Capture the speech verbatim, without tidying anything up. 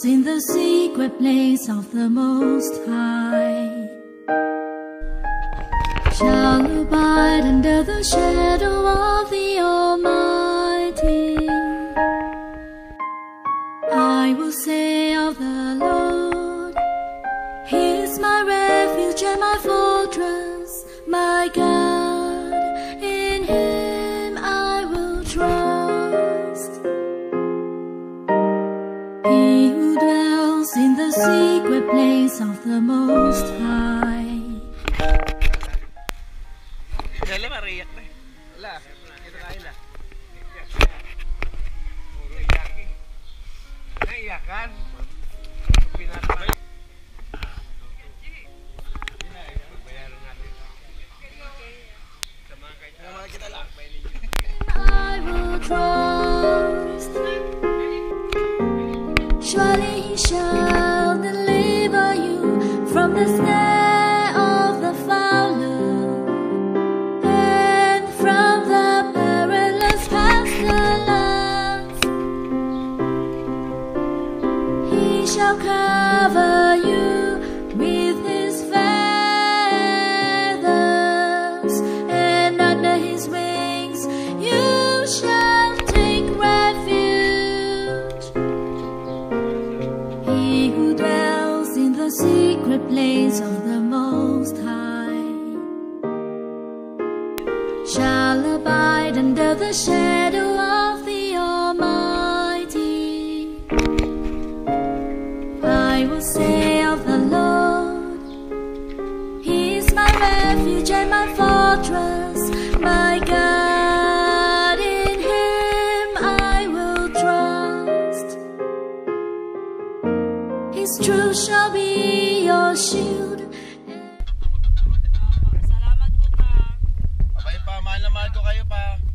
in the secret place of the Most High shall abide under the shadow of the Almighty. I will say of the Lord, He is my refuge and my fortress, my God, in Him I will trust. He who dwells in the secret place of the Most High. Dala mariyak na. Wala. Ito kain na. Puro iyakin. Naiyakan. Pinatay. Bayaran natin. Sama kita lang. I will trust. Surely He shall deliver you from the snare of the fowler and from the perilous pestilence. He shall cover you with His feathers, and under His wings you shall take refuge. He who dwells in the secret place of the Most High shall abide under the shadow of the Almighty. I will say of the Lord, He is my refuge and my fortress, my God, in Him I will trust. His truth shall be your shield. Abay pa, mahal na mahal ko kayo pa.